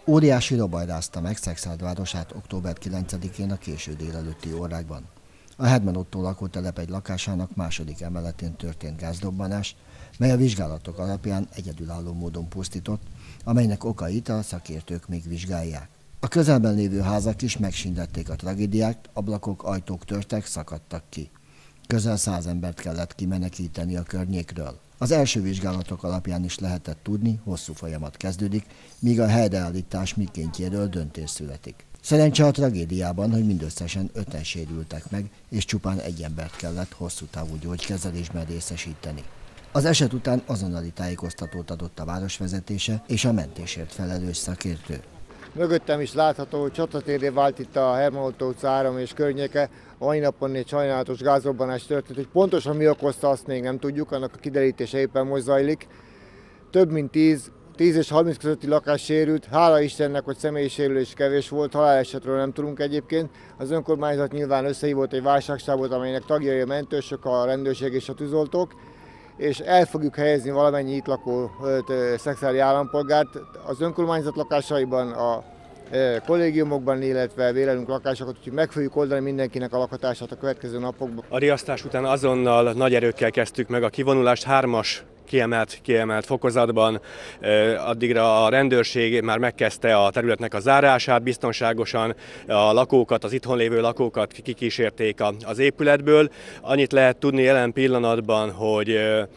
Óriási robaj rázta meg Szekszárd városát október 9-én a késő délelőtti órákban. A Herman Ottó lakótelep egy lakásának második emeletén történt gázdobbanás, mely a vizsgálatok alapján egyedülálló módon pusztított, amelynek okait a szakértők még vizsgálják. A közelben lévő házak is megsínlették a tragédiát, ablakok, ajtók törtek, szakadtak ki. Közel 100 embert kellett kimenekíteni a környékről. Az első vizsgálatok alapján is lehetett tudni, hosszú folyamat kezdődik, míg a helyreállítás mikéntjéről döntés születik. Szerencse a tragédiában, hogy mindösszesen 5-en sérültek meg, és csupán egy embert kellett hosszú távú gyógykezelésben részesíteni. Az eset után azonnali tájékoztatót adott a városvezetése és a mentésért felelős szakértő. Mögöttem is látható, hogy csatatérré vált itt a Herman Ottó utca 3 és környéke. A mai napon egy sajnálatos gázrobbanás történt, hogy pontosan mi okozta, azt még nem tudjuk, annak a kiderítése éppen most zajlik. Több mint 10 és 30 közötti lakás sérült, hála Istennek, hogy személyi sérülés kevés volt, halálesetről nem tudunk egyébként. Az önkormányzat nyilván összehívott egy válságstábot, amelynek tagjai a mentősök, a rendőrség és a tűzoltók, és el fogjuk helyezni valamennyi itt lakó szekszárdi állampolgárt az önkormányzat lakásaiban, a kollégiumokban, illetve vélelünk lakásokat, úgyhogy meg fogjuk oldani mindenkinek a lakhatását a következő napokban. A riasztás után azonnal nagy erőkkel kezdtük meg a kivonulást, 3-as kiemelt fokozatban. Addigra a rendőrség már megkezdte a területnek a zárását, biztonságosan a lakókat, az itthon lévő lakókat kikísérték az épületből. Annyit lehet tudni jelen pillanatban, hogy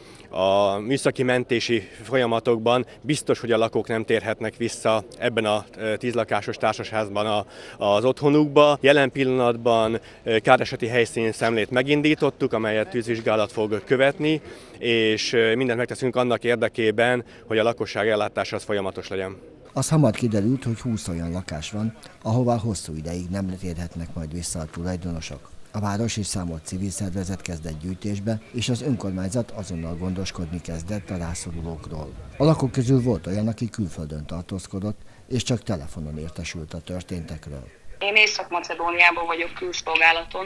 a műszaki mentési folyamatokban biztos, hogy a lakók nem térhetnek vissza ebben a 10 lakásos társasházban az otthonukba. Jelen pillanatban káreseti helyszínszemlét megindítottuk, amelyet tűzvizsgálat fog követni, és mindent megteszünk annak érdekében, hogy a lakosság ellátása az folyamatos legyen. Az hamar kiderült, hogy 20 olyan lakás van, ahová hosszú ideig nem térhetnek majd vissza a tulajdonosok. A város és számos civil szervezet kezdett gyűjtésbe, és az önkormányzat azonnal gondoskodni kezdett a rászorulókról. A lakók közül volt olyan, aki külföldön tartózkodott, és csak telefonon értesült a történtekről. Én Észak-Macedóniában vagyok külszolgálaton.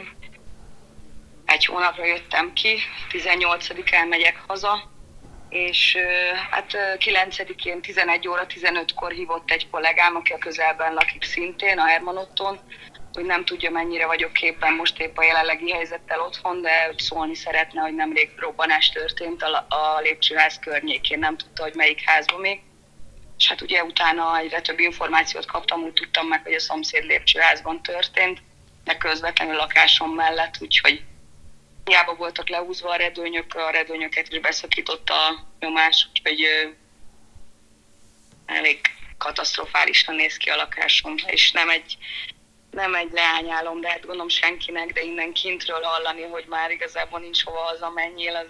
Egy hónapra jöttem ki, 18-án megyek haza, és hát 9-én 11 óra 15-kor hívott egy kollégám, aki a közelben lakik szintén, a Herman Ottón, hogy nem tudja, mennyire vagyok képben most épp a jelenlegi helyzettel otthon, de hogy szólni szeretne, hogy nemrég robbanás történt a lépcsőház környékén, nem tudta, hogy melyik házban még. És hát ugye utána egyre több információt kaptam, úgy tudtam meg, hogy a szomszéd lépcsőházban történt, de közvetlenül lakásom mellett, úgyhogy hiába voltak lehúzva a redőnyöket is beszakította a nyomás, úgyhogy elég katasztrofálisan néz ki a lakásom, és nem egy leányálom, de hát gondolom senkinek, de innen kintről hallani, hogy már igazából nincs hova hazamenjél, az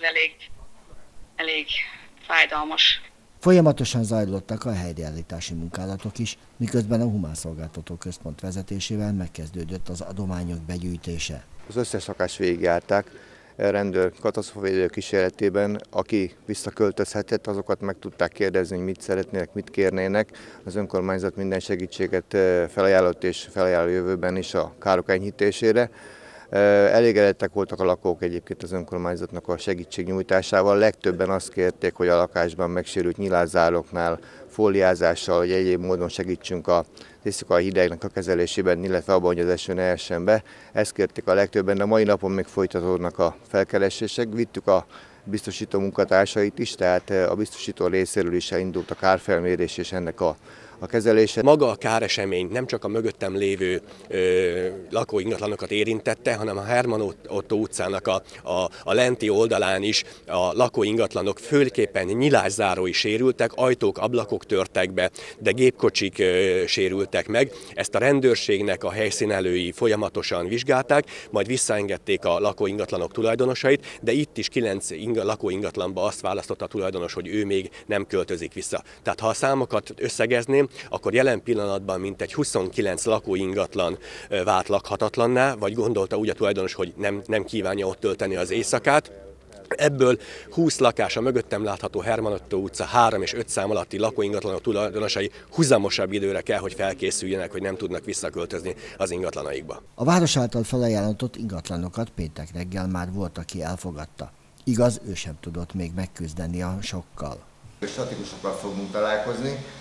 elég fájdalmas. Folyamatosan zajlottak a helyreállítási munkálatok is, miközben a Humán Szolgáltató Központ vezetésével megkezdődött az adományok begyűjtése. Az összes lakást végigjárták, rendőr katasztrófavédő kísérletében, aki visszaköltözhetett, azokat meg tudták kérdezni, hogy mit szeretnének, mit kérnének. Az önkormányzat minden segítséget felajánlott és felajánl a jövőben is a károk enyhítésére. Elégedettek voltak a lakók egyébként az önkormányzatnak a segítségnyújtásával. Legtöbben azt kérték, hogy a lakásban megsérült nyilázzároknál fóliázással, hogy egyéb módon segítsünk a éjszakai hidegnek a kezelésében, illetve abban, hogy az eső ne essen be. Ezt kérték a legtöbben, de mai napon még folytatódnak a felkeresések. Vittük a biztosító munkatársait is, tehát a biztosító részéről is elindult a kárfelmérés és ennek a kezelése. Maga a káresemény nem csak a mögöttem lévő lakóingatlanokat érintette, hanem a Herman Ottó utcának a lenti oldalán is a lakóingatlanok főképpen nyilászárói sérültek, ajtók, ablakok törtek be, de gépkocsik sérültek meg. Ezt a rendőrségnek a helyszínelői folyamatosan vizsgálták, majd visszaengedték a lakóingatlanok tulajdonosait, de itt is 9 lakóingatlanba azt választotta a tulajdonos, hogy ő még nem költözik vissza. Tehát ha a számokat összegezném, akkor jelen pillanatban mintegy 29 lakóingatlan vált lakhatatlanná, vagy gondolta úgy a tulajdonos, hogy nem kívánja ott tölteni az éjszakát. Ebből 20 lakás a mögöttem látható Herman Ottó utca 3 és 5 szám alatti lakóingatlanok tulajdonosai huzamosabb időre kell, hogy felkészüljenek, hogy nem tudnak visszaköltözni az ingatlanaikba. A város által felajánlott ingatlanokat péntek reggel már volt, aki elfogadta. Igaz, ő sem tudott még megküzdeni a sokkal. Statikusokkal fogunk találkozni,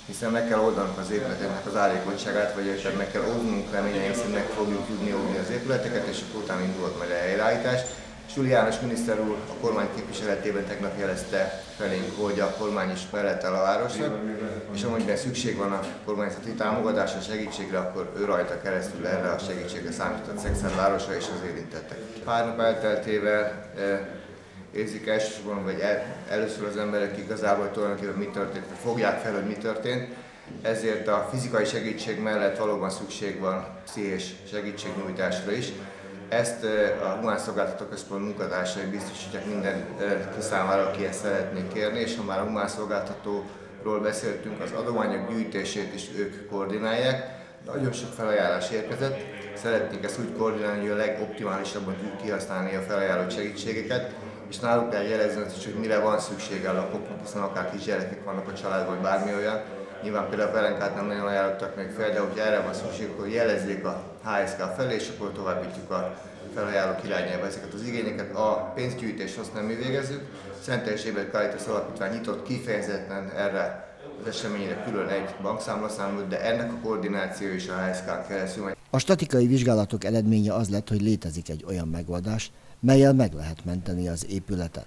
hiszen meg kell oldanunk az épületeknek az ártékonyságát, vagy éppen meg kell óvnunk, reményeink szerint meg fogjuk tudni óvni az épületeket, és akkor utána indult majd a helyreállítás. Gyuri János miniszter úr a kormány képviseletében tegnap jelezte felénk, hogy a kormány is mellett áll a városnak, és amennyiben szükség van a kormányzati támogatásra, segítségre, akkor ő rajta keresztül erre a segítségre számított Szexárd városa és az érintettek. Pár nap elteltével érzik elsősorban, vagy először az emberek igazából, hogy tulajdonképpen mi történt, fogják fel, hogy mi történt. Ezért a fizikai segítség mellett valóban szükség van pszichés segítségnyújtásra is. Ezt a Humán Szolgáltató Központ munkatársai biztosítják mindenki számára, aki ezt szeretnék kérni, és ha már a humán szolgáltatóról beszéltünk, az adományok gyűjtését is ők koordinálják. Nagyon sok felajánlás érkezett, szeretnénk ezt úgy koordinálni, hogy a legoptimálisabban tudjuk kihasználni a felajánlott segítségeket, és náluk kell jelezni azt is, hogy mire van szüksége a lakóknak, hiszen akár kisgyerekek vannak a családban, vagy bármi olyan. Nyilván például a pelenkát nem nagyon ajánlottak még fel, de hogyha erre van szükség, akkor jelezzék a HSK felé, és akkor továbbítjuk a felajánlók irányába ezeket az igényeket. A pénzgyűjtést azt nem mi végezzük. Szent Erzsébet Caritas Alapítvány nyitott kifejezetten erre az eseményre külön egy bankszámlaszámot, de ennek a koordináció is a HSK-n keresztül. A statikai vizsgálatok eredménye az lett, hogy létezik egy olyan megoldás, mellyel meg lehet menteni az épületet.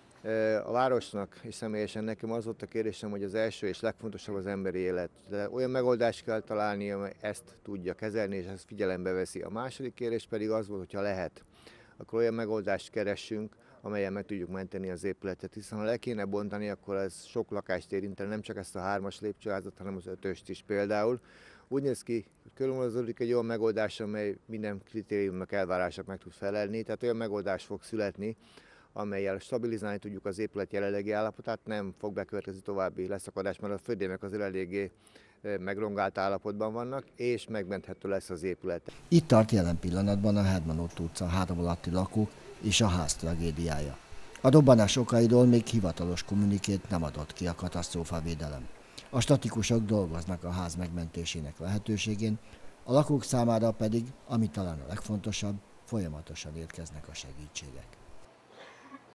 A városnak és személyesen nekem az volt a kérdésem, hogy az első és legfontosabb az emberi élet. De olyan megoldást kell találni, amely ezt tudja kezelni, és ezt figyelembe veszi. A második kérdés pedig az volt, hogyha lehet, akkor olyan megoldást keressünk, amelyen meg tudjuk menteni az épületet, hiszen ha le kéne bontani, akkor ez sok lakást érintene, nem csak ezt a 3-as lépcsőházat, hanem az 5-öst is például. Úgy néz ki, hogy körülmúlozódik egy olyan megoldás, amely minden kritériumnak, elvárásnak meg tud felelni, tehát olyan megoldás fog születni, amellyel stabilizálni tudjuk az épület jelenlegi állapotát, nem fog bekövetkezni további leszakadás, mert a földémek azért eléggé megrongált állapotban vannak, és megmenthető lesz az épület. Itt tart jelen pillanatban a Herdman Ottó utca 3 alatti lakók és a ház tragédiája. A dobbanás okairól még hivatalos kommunikét nem adott ki a katasztrófavédelem. A statikusok dolgoznak a ház megmentésének lehetőségén, a lakók számára pedig, ami talán a legfontosabb, folyamatosan érkeznek a segítségek.